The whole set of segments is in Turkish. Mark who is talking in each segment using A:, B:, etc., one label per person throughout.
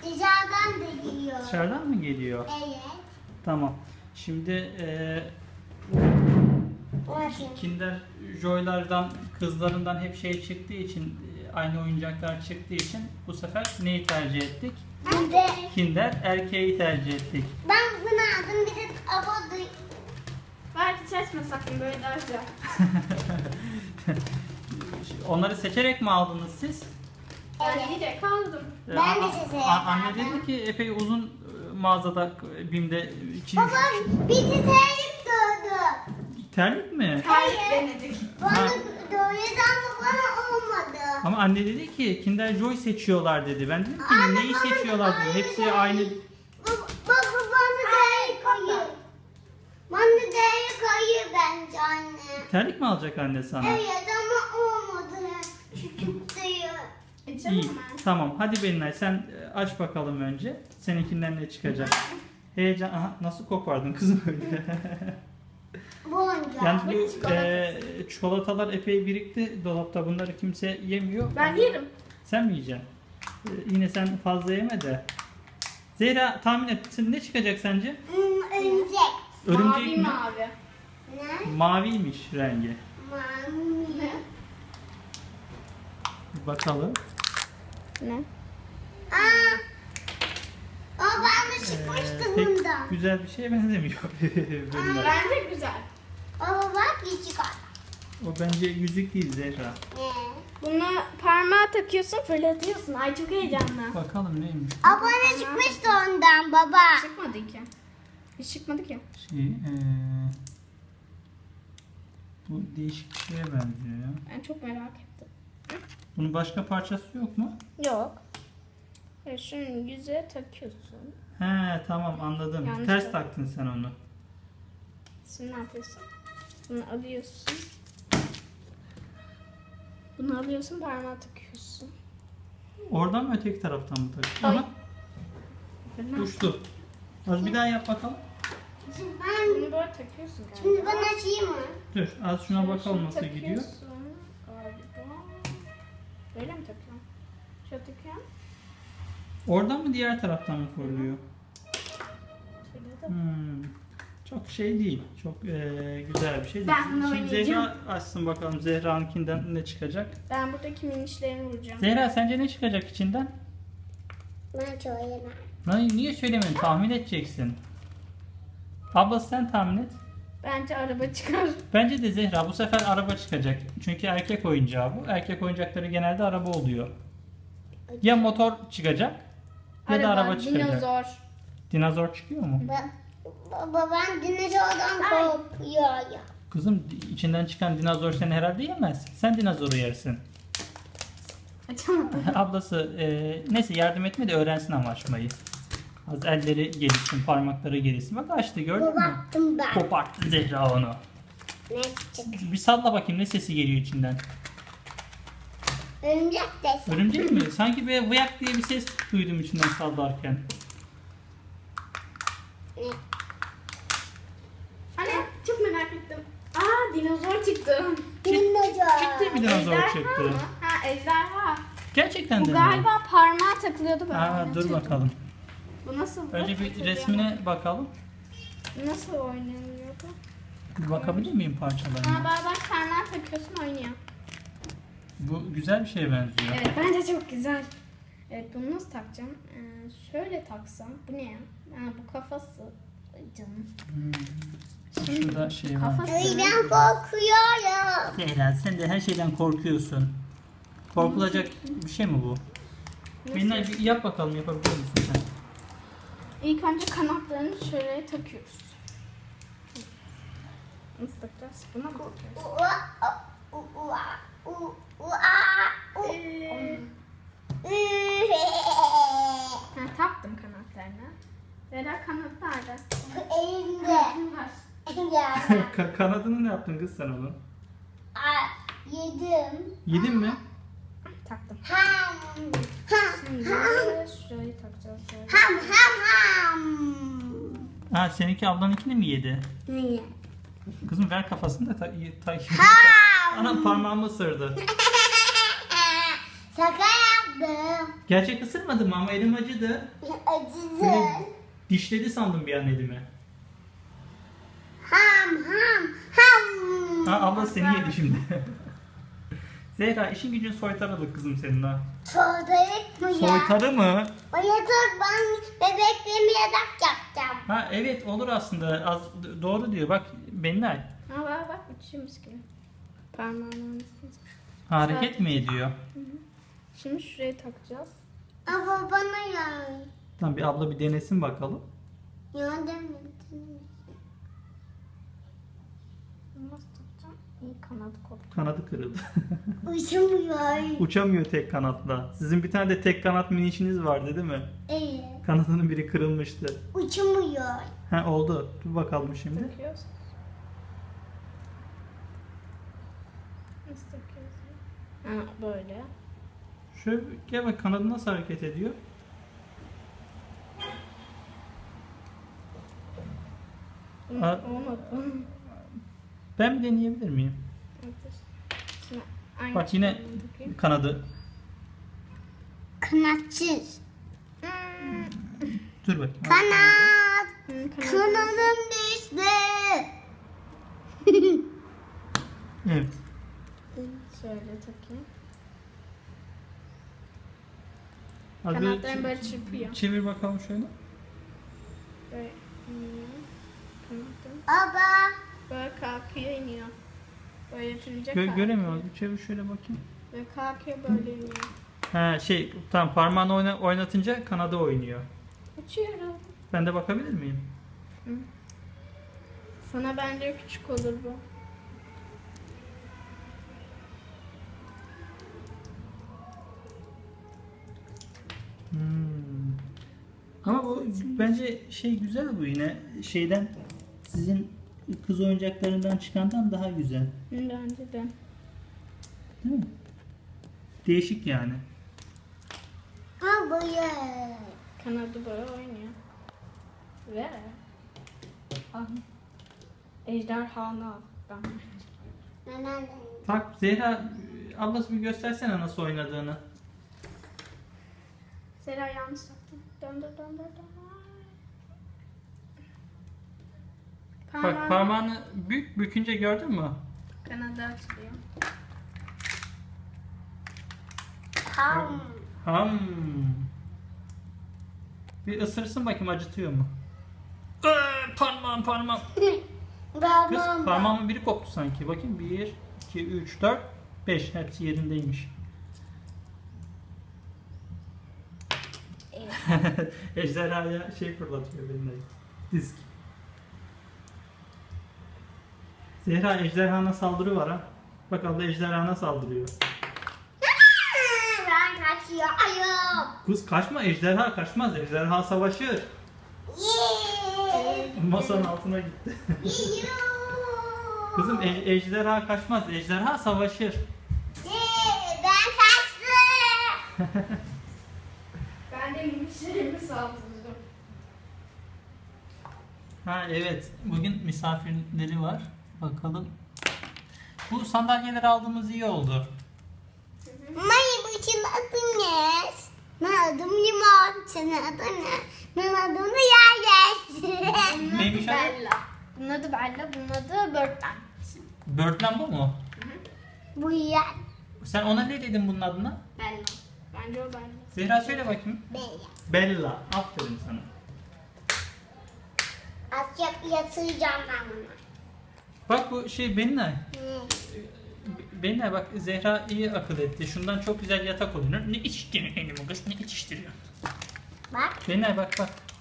A: Dışarıdan da geliyor.
B: Dışarıdan mı geliyor?
A: Evet.
B: Tamam. Şimdi Kinder Joy'lardan, kızlarından hep şey çıktığı için, aynı oyuncaklar çıktığı için bu sefer neyi tercih ettik? Kinder erkeği tercih ettik.
A: Ben bunu aldım, bir de avodu.
C: Belki seçmesek böyle daha güzel.
B: Onları seçerek mi aldınız siz?
C: Ben direkt aldım.
A: Ben de seçerek
B: Anne
A: aldım.
B: dedi ki epey uzun mağazada, BİM'de
A: Baba bizi terlik gördü.
B: terlik mi?
C: Hayır denedik.
A: Bana doğrudan da bana olmadı.
B: Ama anne dedi ki Kinder Joy seçiyorlar dedi. Ben dedim ki
A: Anne,
B: neyi
A: bana
B: seçiyorlar dedi.
A: aynı
B: Hepsi
A: şey.
B: aynı.
A: Baba bana değer koyuyor. Bana değer koyuyor bence anne.
B: Terlik mi alacak anne sana?
A: Evet ama olmadı. Küçük değil.
C: İçelim
B: İyi.
C: mi?
B: Tamam. Hadi Belinay sen aç bakalım önce. Seninkinden ne çıkacak? Heyecan. Aha, nasıl kopardın kızım öyle?
A: Bu oyuncak.
B: Yalnız
C: Bu
B: bu
C: çikolata.
B: çikolatalar epey birikti dolapta. Bunları kimse yemiyor.
C: Ben yerim.
B: Sen mi yiyeceksin? Yine sen fazla yeme de. Zehra tahmin et. Ne çıkacak sence?
A: Örümcek.
B: Örümcek
C: Mavi
B: mi?
C: mavi.
A: Ne?
B: Maviymiş rengi.
A: Mami.
C: Ne?
B: Bir bakalım.
C: Ne?
A: Aa. O bana çıkmıştı
B: Pek
A: bundan.
B: güzel bir şeye benzemiyor. Belinay.
C: Bence güzel.
A: Baba bak bir çıkar.
B: O bence yüzük değil Zehra.
A: Ne?
C: Bunu parmağa takıyorsun, fırlatıyorsun. Ay çok heyecanlı.
B: Bakalım neymiş.
A: O bana çıkmıştı ondan baba.
C: Çıkmadı ki. Hiç çıkmadı ki.
B: Bu değişik bir şeye benziyor ya.
C: Ben çok merak ettim.
B: Bunun başka parçası yok mu?
C: Yok. Şunu yüze takıyorsun.
B: He tamam anladım.
C: Yanlış
B: Ters
C: oldu.
B: taktın sen onu.
C: Şimdi ne yapıyorsun? Bunu alıyorsun. Bunu alıyorsun, parmağa takıyorsun.
B: Oradan mı öteki taraftan mı takıyorsun?
C: Ay.
B: Aha, uçtu. Az bir daha yap bakalım.
A: Ben
C: Bunu böyle takıyorsun galiba.
A: şimdi ben açayım mı?
B: Dur az şuna bakalım
C: Şunu
B: nasıl gidiyor.
C: takıyorsun galiba. Böyle mi takıyorum? Şöyle takıyorum.
B: Oradan mı diğer taraftan mı fırlıyor?
C: Şöyle de.
B: Çok şey değil. Çok güzel bir şey değil.
C: Ben bunu
B: Şimdi
C: oynayacağım.
B: Zehra açsın bakalım Zehra'nınkinden ne çıkacak.
C: Ben buradaki minişlerini vuracağım.
B: Zehra sence ne çıkacak içinden?
A: Ben söyleyemem.
B: Niye söylemiyorsun? Tahmin edeceksin. Ablası sen tahmin et.
C: Bence araba çıkar.
B: Bence de Zehra bu sefer araba çıkacak. Çünkü erkek oyuncağı bu. Erkek oyuncakları genelde araba oluyor. Ya motor çıkacak ya da araba çıkacak.
C: Dinozor.
B: Dinozor çıkıyor mu?
A: Baba ben dinozordan korkuyor ya.
B: Kızım içinden çıkan dinozor seni herhalde yemez. Sen dinozoru yersin.
C: Açamadım.
B: Ablası neyse yardım etme de öğrensin ama açmayı. Az elleri gelişsin, parmakları gelişsin. Bak açtı gördün mü?
A: Baktım ben.
B: Koparttı Zehra onu.
A: Ne çıktı?
B: Bir salla bakayım ne sesi geliyor içinden.
A: Örümcek de.
B: Örümcek mi? Sanki böyle vıyak diye bir ses duydum içinden sallarken.
C: Anne çok merak ettim. Aa dinozor çıktı.
A: Dinozor.
B: Ciddi bir dinozor
C: Ejderha
B: çıktı.
C: mı? Ha ejderha.
B: Gerçekten
C: Bu
B: de mi?
C: galiba parmağa takılıyordu böyle.
B: Aa, dur bakalım.
C: Bu nasıl?
B: Önce bir resmine bakalım.
C: Nasıl oynanıyordu?
B: Bir bakabilir miyim
C: Ha
B: parçalarına?
C: bazen parmağa takıyorsun oynuyor.
B: Bu güzel bir şeye benziyor.
C: Evet bence çok güzel. Evet bunu nasıl takacağım? Şöyle taksam. Bu ne ya? Ha, bu kafası. Ay canım.
B: Şurada şey var.
C: Kafası.
A: Ay ben korkuyorum.
B: Zehra sen de her şeyden korkuyorsun. Korkulacak bir şey mi bu? Benimle bir yap bakalım yapabilir misin sen?
C: İlk önce kanatlarını şöyle takıyoruz. Nasıl takacağız? Buna mı takıyoruz? Ha, taktım kanatlarını. Zehra kanat nerede?
A: Elimde.
C: Var.
B: Kanadını ne yaptın kız sen onu?
A: Yedim.
B: Yedin mi?
C: Taktım.
A: Ham.
C: Şimdi şurayı takacağız. Şöyle.
A: Ham.
B: Ha seninki ablanınkini mi yedi?
A: Ne?
B: Kızım ver kafasını da
A: Ham.
B: Anam parmağımı ısırdı.
A: Şaka yaptım.
B: Gerçek ısırmadım ama elim acıdı.
A: Acıdı.
B: Böyle dişledi sandım bir an elimi.
A: Ham ham ham.
B: Ha, abla seni yedi şimdi. Zehra işin gücün soytarılık kızım senin ha.
A: Soğudayık mı ya?
B: Soytarı mı?
A: O yatak ben bebekliğimi yatak yapacağım.
B: Ha evet olur aslında. Doğru diyor. Bak Benay.
C: Ha bak uçuyormuş gibi. Parmağını
B: Hareket mi ediyor?
C: Şimdi şuraya takacağız.
A: Ama bana ya.
B: Tamam bir abla bir denesin bakalım.
A: Ya demedim.
C: Nasıl takacağım? İyi kanadı koptu.
B: Kanadı kırıldı.
A: Uçamıyor.
B: Uçamıyor tek kanatla. Sizin bir tane de tek kanat minişiniz vardı değil mi?
A: Evet.
B: Kanadının biri kırılmıştı.
A: Uçamıyor.
B: Ha oldu. Dur bakalım şimdi.
C: Takıyoruz. Nasıl takıyoruz? Ha böyle.
B: Şöyle gel bak kanadı nasıl hareket ediyor? Ha.
C: Olmadı.
B: Ben bir deneyebilir miyim?
C: Şimdi aynı
B: Bak yine
C: şekilde takayım.
B: kanadı.
A: Kanatsız.
B: Dur bak.
A: Kanat.
C: Kanadı.
A: Kanadım düştü.
B: Evet.
C: Şöyle takayım.
B: Hadi
C: Kanatlarım böyle çırpıyor.
B: Çevir bakalım şöyle.
C: Böyle iniyor. Kanatlarım
A: Baba.
C: böyle kalkıyor iniyor. Böyle yapınca
B: Göremiyoruz. Bir çevir şöyle bakayım.
C: Böyle kalkıyor böyle iniyor.
B: Ha tamam parmağını oynatınca kanadı oynuyor.
C: Uçuyorum.
B: Ben de bakabilir miyim?
C: Sana bence küçük olur bu.
B: Ama bu bence güzel bu yine şeyden sizin kız oyuncaklarından çıkandan daha güzel.
C: Bence de.
B: Değil mi? Değişik yani.
A: Baba ya.
C: Kanadı böyle oynuyor. Ve ejderhanı al.
A: Neden?
B: Tak Zehra ablası bir göstersene nasıl oynadığını.
C: Zera yanlış yaptım. Döndür.
B: Bak parmağını bükünce gördün mü?
C: Kanadı açılıyor.
A: Ham.
B: Bir ısırsın bakayım acıtıyor mu? Parmağım. Kız
A: Babam.
B: parmağımın biri koptu sanki. Bakayım 1, 2, 3, 4, 5 hepsi yerindeymiş. Ejderhaya fırlatıyor benimle. Disk. Zehra ejderhana saldırı var ha. Bak abla ejderhana saldırıyor.
A: Ben kaçıyorum.
B: Kız kaçma ejderha kaçmaz. Ejderha savaşır. Masanın altına gitti. Kızım ejderha kaçmaz. Ejderha savaşır.
A: Ben kaçtım.
C: Ben de müşterimi saldırdım.
B: Ha evet. Bugün misafirleri var. Bakalım. Bu sandalyeleri aldığımız iyi oldu.
A: Benim için adım ne? Ben adım Limon. Senin adın ne? Benim adım da Yergeç.
B: Neymiş adı?
C: Bella. Bunun adı Bella, bunun adı Birdman.
B: Birdland bu mu?
A: Bu yer.
B: Sen ona ne dedin bunun adına?
C: Bella. Bence o Bella.
B: Zehra söyle bakayım. Bella. Aferin sana.
A: Azıcık yatıracağım ben bunu.
B: Bak bu Benay. Benay bak Zehra iyi akıl etti. Şundan çok güzel yatak olur. Ne içiştiriyorsun elimi kız? Ne içiştiriyorsun?
A: Bak.
B: Benay bak.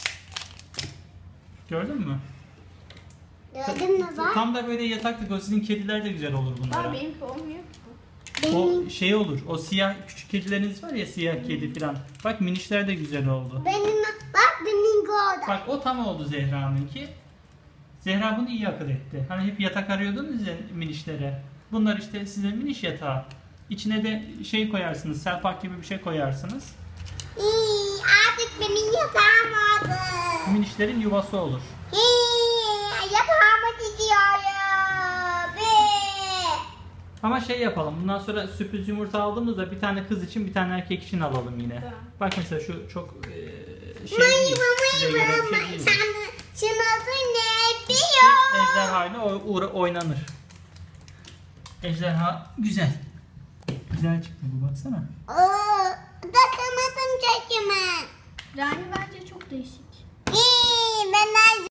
B: Gördün mü?
A: Gördün mü bak?
B: Tam da böyle yataklık o sizin kediler de güzel olur bunlara.
C: Aa, benimki olmuyor ki bu.
B: O olur. O siyah küçük kedileriniz var ya siyah kedi filan. Bak minişler de güzel oldu.
A: Benim orada.
B: Bak o tam oldu Zehra'nınki. Zehra bunu iyi akıl etti. Hani hep yatak arıyordunuz ya minişlere. Bunlar işte size miniş yatağı. İçine de koyarsınız. Selpak gibi bir şey koyarsınız.
A: Artık benim yatağım oldu.
B: Minişlerin yuvası olur.
A: Yatağıma gidiyorum.
B: Ama şey yapalım. Bundan sonra sürpriz yumurta aldığımızda bir tane kız için bir tane erkek için alalım yine.
C: Tamam.
B: Bak mesela şu çok şey değil. Size göre bir şey değil.
A: Şunun adı ne biliyor?
B: Ejderha ile oynanır. Ejderha güzel. Güzel çıktı bu, baksana.
A: Takamadım çekime.
C: Rani bence çok değişik.
A: Ben